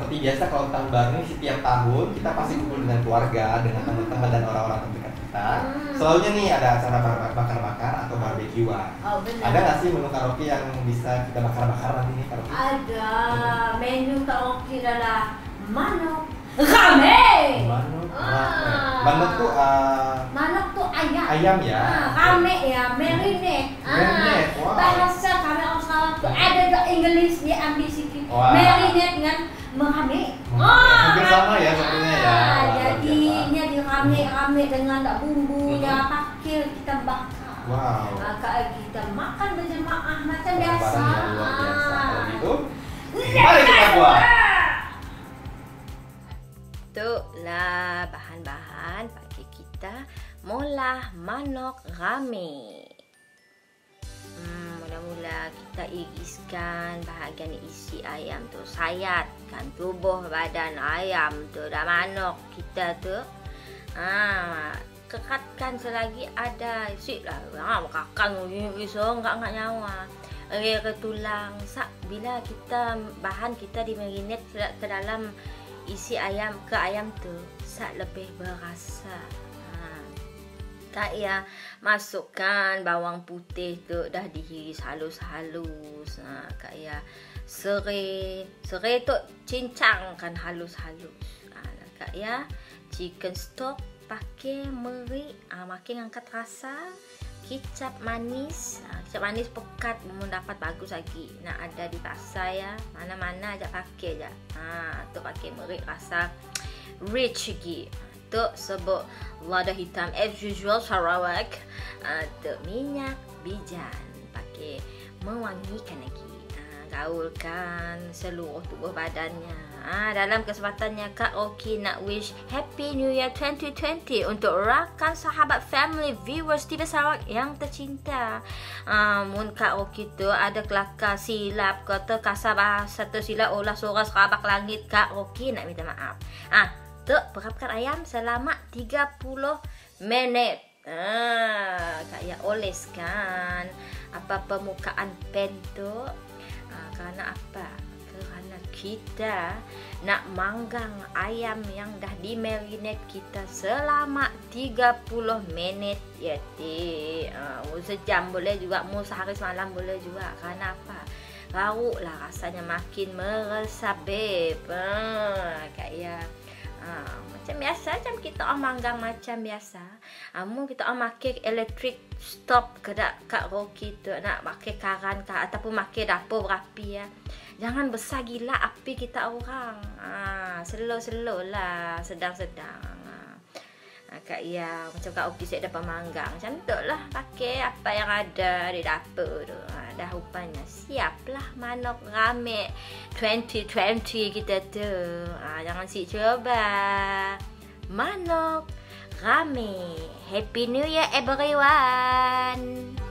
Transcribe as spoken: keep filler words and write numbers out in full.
seperti biasa kalau tahun baru ini setiap tahun kita pasti kumpul dengan keluarga, dengan teman-teman dan orang-orang terdekat kita. Hmm. Selalunya nih ada acara bakar-bakar atau barbekyuan. Oh, ada nggak sih menu karaoke yang bisa kita bakar-bakar nanti nih karaoke? Ada. Hmm. Menu karaoke adalah Manok Ramek. Manok Ramek. Manok tuh uh, Manok tuh ayam. Ayam ya. Ah, Ramek ya, marinate. Marinate. Ah, wow. Bahasa kami orang Sarawak tuh ada the English dia ambil sikit. Wow. Marinate dengan meramek. Hampir sama ya sebenarnya ya. Jadinya diramek-ramek dengan tak bumbunya, hmm. pakai kita bakar. Wow. Maka kita makan berjemaah macam biasa. Luar biasa. Kalau gitu, mari kita buat. Itulah bahan-bahan pagi kita molah manok ramek. Hmm, mula-mula kita iriskan bahagian isi ayam tu, sayatkan tubuh badan ayam tu dan manok kita tu. Ah, kekatkan selagi ada isi lah. Ah, makakan iso enggak enggak nyawa. Okey, ke tulang. Sak bila kita bahan kita dimarinate ke dalam isi ayam ke ayam tu sak lebih berasa. Ha. Tak ya masukkan bawang putih tu dah dihiris halus-halus. Ha, kak ya serai, serai tu cincangkan halus-halus. Ha, kak ya chicken stock pakai meri, ha, makin angkat rasa. Kicap manis, ha, kicap manis pekat memang dapat bagus lagi. Nak ada di pasar ya, mana-mana aja pakai aja. Ha, tu pakai meri rasa rich lagi. Tu sebut lada hitam as usual Sarawak. Ha, tu minyak bijan pakai mewangikan lagi. Ha, gaulkan seluruh tubuh badannya. Ha, dalam kesempatannya Kak Roki nak wish Happy New Year twenty twenty untuk rakan sahabat family viewers T V Sarawak yang tercinta. Ha, mun Kak Roki tu ada kelakar silap kata kasar bahasa tersilap olah suara serabak langit, Kak Roki nak minta maaf. Ah, tu perapkan ayam selama tiga puluh minit. Ah, Kak ya oleskan apa permukaan pan tu. Ah, kerana apa? Kerana kita nak manggang ayam yang dah di-marinate kita selama tiga puluh minit ya ti. Uh, mu sejam boleh juga, mu sehari semalam boleh juga. Kerana apa? Garuklah rasanya makin meresap beb. Uh, kayak uh, macam biasa, macam kita orang manggang macam biasa. Uh, mu kita orang makan electric stop kedak Kak Roki tu nak pakai karan ke ataupun pakai dapur berapi ya. Jangan besar gila api kita orang. Ah, slow-slow lah, sedang-sedang. Ah, Kak ya, macam Kak Roki saya dapat manggang. Macam tu lah, pakai apa yang ada di dapur tu. Ah, dah rupanya siaplah manok ramek twenty twenty kita tu. Ah, jangan si coba. Manok ramek. Happy New Year everyone.